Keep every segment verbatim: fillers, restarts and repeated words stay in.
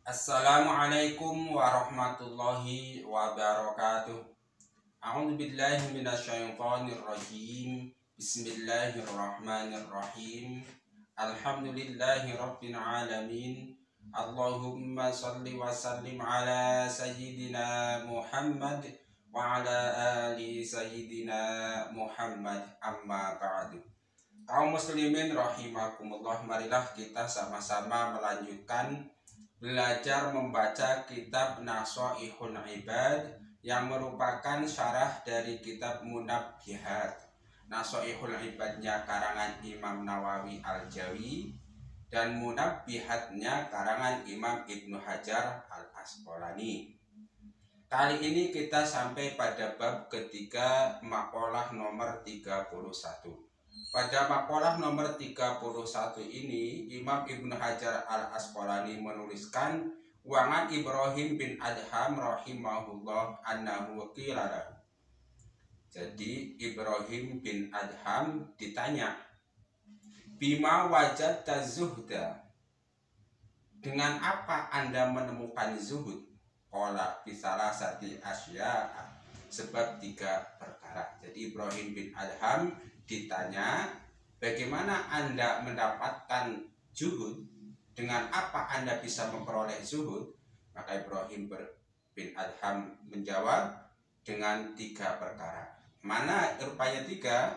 Assalamualaikum warahmatullahi wabarakatuh. A'udzu billahi minasyaitonir rajim. Bismillahirrahmanirrahim. Alhamdulillahi rabbil alamin. Allahumma shalli wa sallim ala sayyidina Muhammad wa ala ali sayyidina Muhammad, amma ba'du. Kaum muslimin rahimakumullah, marilah kita sama-sama melanjutkan belajar membaca kitab Nashaihul Ibad yang merupakan syarah dari kitab Munabbihat. Nashaihul Ibadnya karangan Imam Nawawi Al-Jawi dan Munabbihatnya karangan Imam Ibnu Hajar Al-Asqalani. Kali ini kita sampai pada bab ketiga, maqalah nomor tiga puluh satu. Pada maqalah nomor tiga puluh satu ini, Imam Ibnu Hajar Al-Asqalani menuliskan wangan Ibrahim bin Adham rahimahullah annahu qila lahu. Jadi Ibrahim bin Adham ditanya, bima wajadta zuhda, dengan apa Anda menemukan zuhud? Qala bisalah sati asya, sebab tiga perkara. Jadi Ibrahim bin Adham ditanya, bagaimana Anda mendapatkan zuhud? Dengan apa Anda bisa memperoleh zuhud? Maka Ibrahim bin Adham menjawab dengan tiga perkara. Mana rupanya tiga?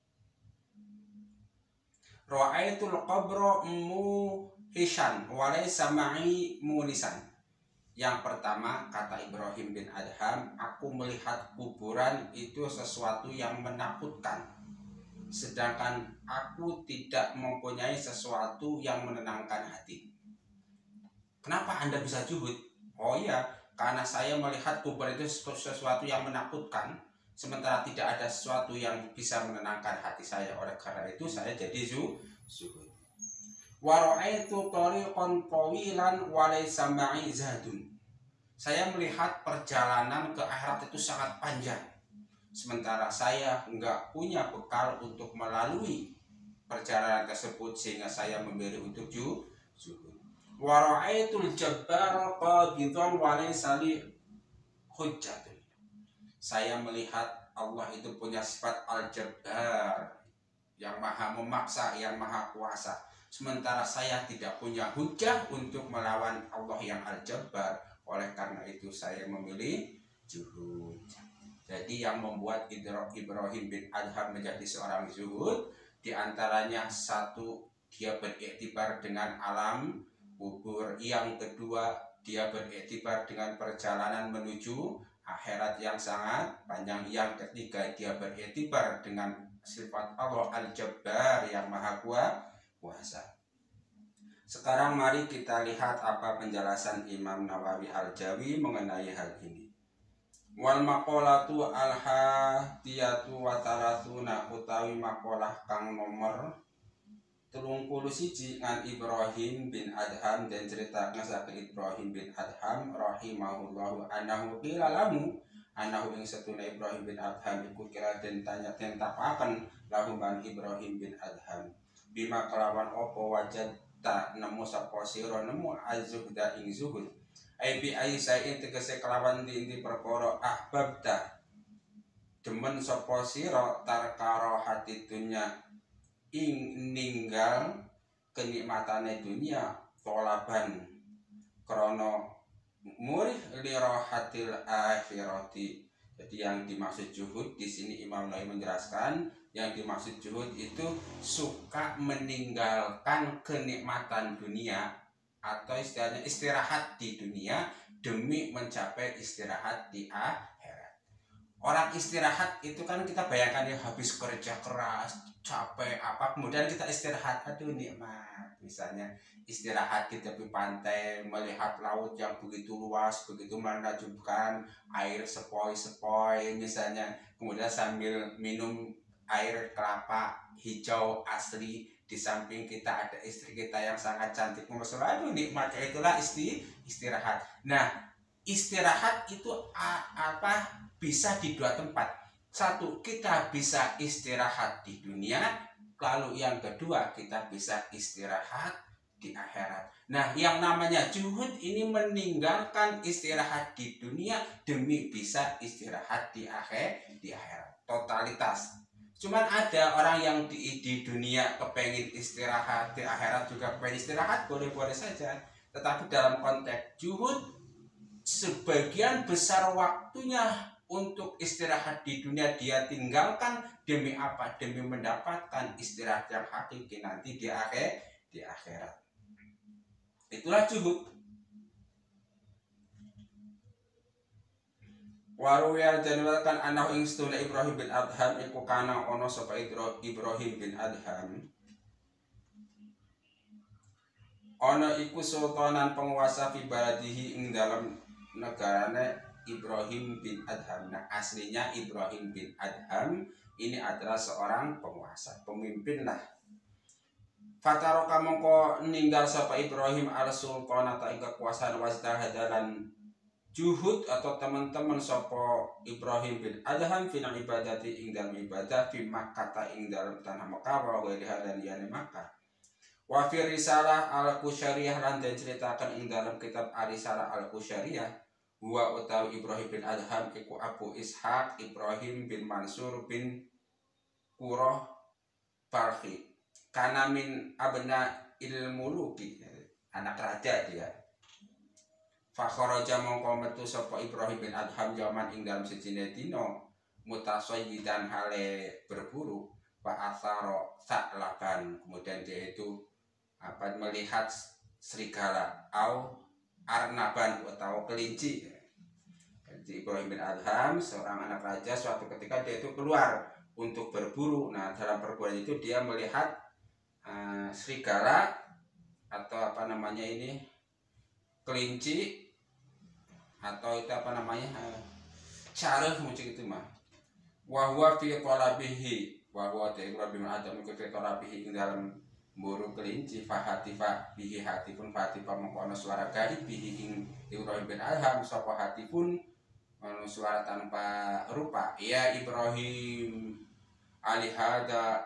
Ra'aitul qabra muhishan wa laysa ma'i mulisan. Yang pertama, kata Ibrahim bin Adham, aku melihat kuburan itu sesuatu yang menakutkan, sedangkan aku tidak mempunyai sesuatu yang menenangkan hati. Kenapa Anda bisa zuhud? Oh iya, karena saya melihat kuburan itu sesuatu yang menakutkan, sementara tidak ada sesuatu yang bisa menenangkan hati saya. Oleh karena itu saya jadi zuhud. Wa ra'aitu tariqan tawilan wa laysa ma'i zadun. Saya melihat perjalanan ke akhirat itu sangat panjang, sementara saya enggak punya bekal untuk melalui perjalanan tersebut, sehingga saya memilih untuk zuhud. Wa ra'aitul jabbar qabidan wa laysa li hujjatun. Saya melihat Allah itu punya sifat al-jabbar, yang maha memaksa, yang maha kuasa, sementara saya tidak punya hujjah untuk melawan Allah yang al-jabbar. Oleh karena itu saya memilih zuhud. Jadi yang membuat Ibrahim bin Adham menjadi seorang zuhud, diantaranya satu, dia beriktibar dengan alam kubur. Yang kedua, dia beriktibar dengan perjalanan menuju akhirat yang sangat panjang. Yang ketiga, dia beriktibar dengan sifat Allah al-jabbar yang maha kuasa. Sekarang mari kita lihat apa penjelasan Imam Nawawi Al-Jawi mengenai hal ini. Wal maqalatu al-hadiyatu wa thalathuna, utawi maqalah kang nomor telung puluh siji ngan Ibrahim bin Adham, dan ceritakan saking Ibrahim bin Adham rahimahullahu annahu qila lahu, annahu ing satuna Ibrahim bin Adham iku kira den tanya den tapaken lahu man Ibrahim bin Adham, bima kelawan opo wajad tak nemu sapa sira nemu az-zuhda ing zuhud. Ai bi ai sain tegese kelawan di perkara ahbabta demen sapa sira tarkara hati dunya ing ninggal kenikmatane dunia, tolaban krana murih lirahatil akhirati. Jadi yang dimaksud zuhud di sini Imam Nawawi menjelaskan, yang dimaksud zuhud itu suka meninggalkan kenikmatan dunia, atau istilahnya istirahat di dunia demi mencapai istirahat di akhirat. Orang istirahat itu kan kita bayangkan ya, habis kerja keras, capek apa, kemudian kita istirahat, aduh nikmat. Misalnya istirahat di tepi pantai, melihat laut yang begitu luas, begitu menakjubkan, air sepoi-sepoi misalnya, kemudian sambil minum air kelapa hijau asli, di samping kita ada istri kita yang sangat cantik, aduh nikmatnya, itulah isti istirahat. Nah, istirahat itu apa bisa di dua tempat. Satu, kita bisa istirahat di dunia, lalu yang kedua kita bisa istirahat di akhirat. Nah, yang namanya juhud ini meninggalkan istirahat di dunia demi bisa istirahat di akhir di akhirat. Totalitas. Cuman ada orang yang di, di dunia kepengen istirahat, di akhirat juga kepengen istirahat, boleh-boleh saja. Tetapi dalam konteks juhud, sebagian besar waktunya untuk istirahat di dunia dia tinggalkan demi apa? Demi mendapatkan istirahat yang hakiki nanti di akhir di akhirat. Itulah juhud. Waruya janwalkan anak ing sedulur Ibrahim bin Adham iku kana ono sapa Ibrahim bin Adham. Ono iku sultanan penguasa fi baladihi ing dalam negarane Ibrahim bin Adham. Nah, aslinya Ibrahim bin Adham ini adalah seorang penguasa, pemimpin lah. Fataroka mongko ninggal sapa Ibrahim al-sultanata ing kekuasaan wastahadalan juhud atau teman-teman sapa Ibrahim bin Adham fil ibadati ing dalam ibadah fi Makkah ing dalam tanah Makkah wa ghairiha dan liyane Makkah. Wa fi risalah al-Qusyariyah lan diceritakan ing dalam kitab Ar-Risalah al-Qusyariyah huwa utawi Ibrahim bin Adham iku Abu Ishaq Ibrahim bin Mansur bin Qurrah Balkhi kana min abna ilmuluki, anak raja dia. Fa kharaja mongko metu sapa Ibrahim bin Adham jaman ing dalam sejine dina mutasayyidan hale berburu fa asara sa'laban, kemudian dia itu apa melihat serigala au arnaban atau kelinci. Jadi Ibrahim bin Adham seorang anak raja, suatu ketika dia itu keluar untuk berburu. Nah, dalam perburuan itu dia melihat uh, serigala atau apa namanya ini kelinci atau itu apa namanya uh, syarah macam itu mah. Wa huwa fi talabihi wa huwa Ibrahim bin Adham fi talabihi dalam buru kelinci fahatifa bihi hatipun fahatifa mengkono suara gaib bihi ing Ibrahim bin Adham sapa hatipun ono suara tanpa rupa. Ya Ibrahim alihada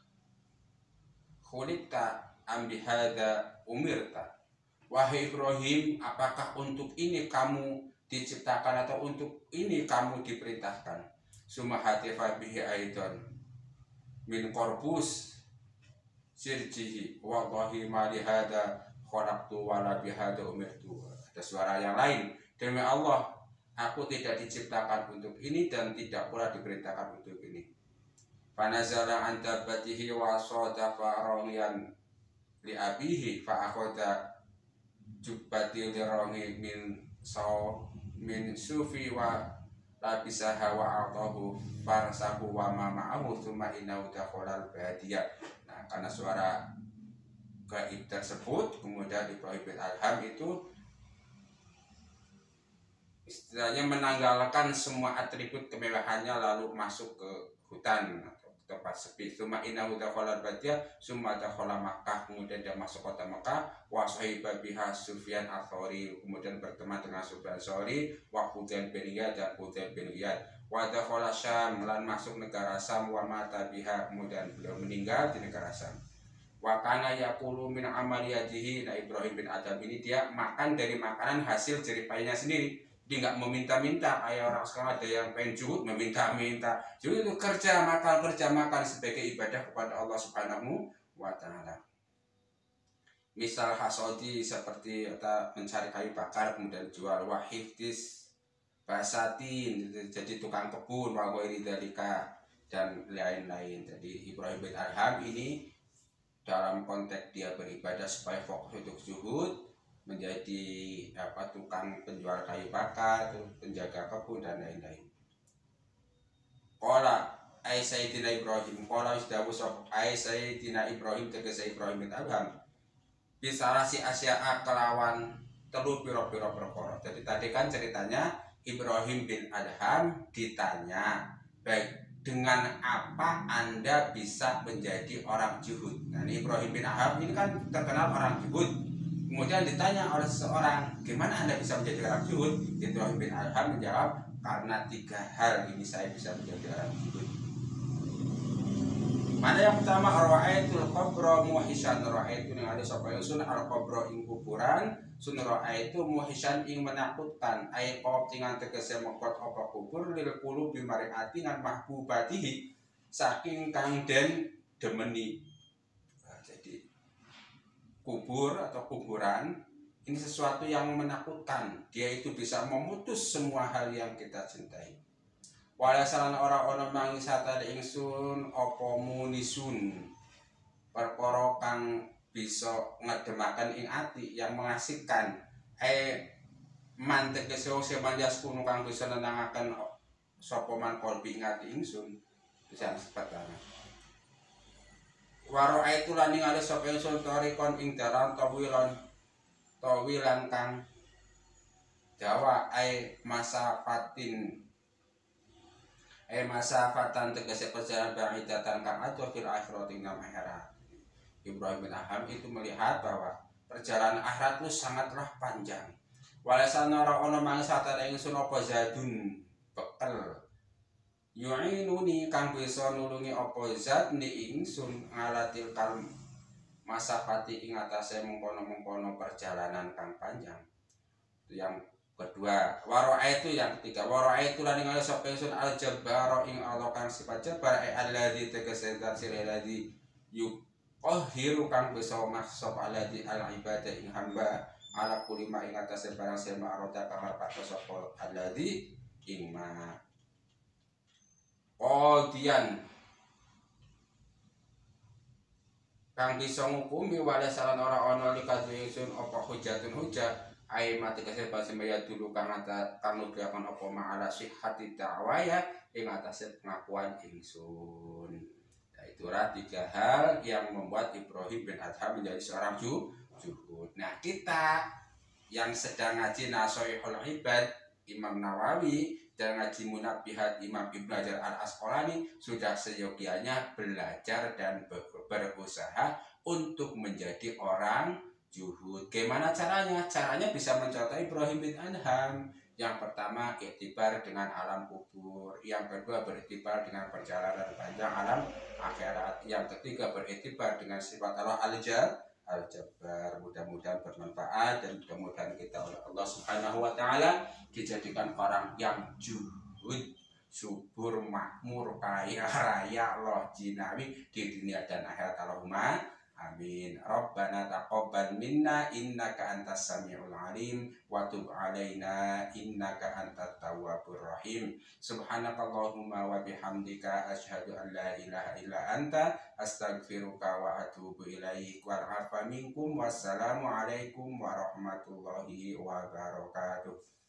khuliqta am bihada umirta. Wahai Ibrahim, apakah untuk ini kamu diciptakan atau untuk ini kamu diperintahkan? Summa hatifa bihi aidan min korpus sirjihi wallahi ma lihada khalaqtu wala bihada umirtu. Ada suara yang lain, demi Allah aku tidak diciptakan untuk ini dan tidak pula diperintahkan untuk ini. Fanazala an tabbatihi wa sadafa rawiyan li abihi fa akhadha jubbati li rawi min saw min sufi wa labisaha wa atahu farsahu wa ma ma'ahu thumma innahu dakhala al-badiyah. Nah, karena suara gaib tersebut, kemudian Ibrahim bin Adham itu istilahnya menanggalkan semua atribut kemewahannya lalu masuk ke hutan atau tempat sepi. Tsumma innahu dakhala al-badiyah tsumma dakhala Makkah, kemudian dia masuk kota Makkah. Wa sahiba biha Sufyan ats-Tsauri, kemudian berteman dengan Sufyan ats-Tsauri wa Hudail bin Iyad dan Hudail bin Iyad. Wa dakhala Syam, lan masuk negara Syam. Wa mata biha, kemudian beliau meninggal di negara Syam. Wa kana yaqulu min amaliyatihi. Nah, Ibrahim bin Adham ini dia makan dari makanan hasil jeripainya sendiri. Dia nggak meminta-minta kayak orang sekarang ada yang pengen juhud meminta-minta. Jadi itu kerja makan kerja makan sebagai ibadah kepada Allah Subhanahu wa taala. Misal hasodi seperti kita mencari kayu bakar kemudian jual, wahiftis basatin jadi tukang kebun, wa ghairi dzalika dan lain-lain. Jadi Ibrahim bin Adham ini dalam konteks dia beribadah supaya fokus untuk zuhud, menjadi apa tukang penjual kayu bakar, penjaga kebun dan lain-lain. Qala ai sayyidina Ibrahim, qala isdawu sab ai sayyidina Ibrahim tegese Ibrahim bin Adham. Bisalah si Asya'a kelawan telu pira-pira perkara. Jadi tadi kan ceritanya Ibrahim bin Adham ditanya, baik dengan apa Anda bisa menjadi orang zuhud. Nah, Ibrahim bin Adham ini kan terkenal orang zuhud. Kemudian ditanya oleh seseorang, gimana Anda bisa menjadi orang zuhud? Ibrahim bin Adham menjawab, karena tiga hal ini saya bisa menjadi orang zuhud. Mana yang pertama, ra'aitul qabra muhisan, ra'aitu ning ada sapa sun al qabra ing kuburan, sun ra'aitu muhisan ing menakutkan, ay qop tingan tegese mekot apa kubur lil qulubi maring ati ngan mahbubatihi saking kang den demeni. Nah, jadi kubur atau kuburan ini sesuatu yang menakutkan, dia itu bisa memutus semua hal yang kita cintai. Wala salan ora ana mangisata ingsun apa munisun perkara kang bisa ngedemaken ing ati yang mengasihkan eh mantek keseo semanjas kuno kang bisa nenangaken sapa man kolbi ing ati ingsun bisa sepat banget. Waro aitu lan ing ale sapa ingsun torikon ing dalan tawilan tawilan kang dawa ai masa fatin eh masa fatan tegese perjalanan ba'idatan kang atuh fil akhirat ing akhirat. Ibrahim bin Adham itu melihat bahwa perjalanan akhirat itu sangatlah panjang. Walasana ora ana mangsata ingsun apa zadun bekel. Yu'inuni kang bisa nulungi apa zat ni ingsun ngalatil kal masafati ing atase mengkono-mengkono perjalanan kang panjang. Itu yang kedua. Wara'a itu yang ketiga. Wara'a itu lan ing sapa ingsun al jabbar ing Allah kang sifat jabbar ai alladzi tegese zat sira alladzi yuqahiru kang bisa maksud alladzi al ibadah ing hamba ala kulima ing atase barang sema arota kamar pato sapa alladzi ing ma qadian kang bisa ngukumi wala salan ora ana likadhe ingsun apa hujatun hujah ai mati kese pas semaya dulu kang ata kang nuduhaken apa ma'ala sihhati ta'waya ing atase pengakuan ingsun. Nah, itulah tiga hal yang membuat Ibrahim bin Adham menjadi seorang zuhud. Nah, kita yang sedang ngaji Nashihul Ibad Imam Nawawi dan ngaji Munabbihat Imam Ibnu Hajar Al-Asqalani sudah seyogianya belajar dan berusaha untuk menjadi orang zuhud. Gimana caranya? Caranya bisa mencontoh Ibrahim bin Adham. Yang pertama, iktibar dengan alam kubur. Yang kedua, beriktibar dengan perjalanan panjang alam akhirat. Yang ketiga, beriktibar dengan sifat Allah Al-Jabbar. Mudah-mudahan bermanfaat dan mudah-mudahan kita oleh Allah Subhanahu wa taala dijadikan orang yang zuhud, subur, makmur, kaya raya, loh jinawi di dunia dan akhirat. Allahumma amin. Rabbana taqabbal minna innaka antas samiul alim wa tub alaina innaka antat tawwabur rahim. Subhanakallahumma wa bihamdika asyhadu an la ilaha illa anta astaghfiruka wa atubu ilaik. Wal afa minkum wassalamu alaikum warahmatullahi wabarakatuh.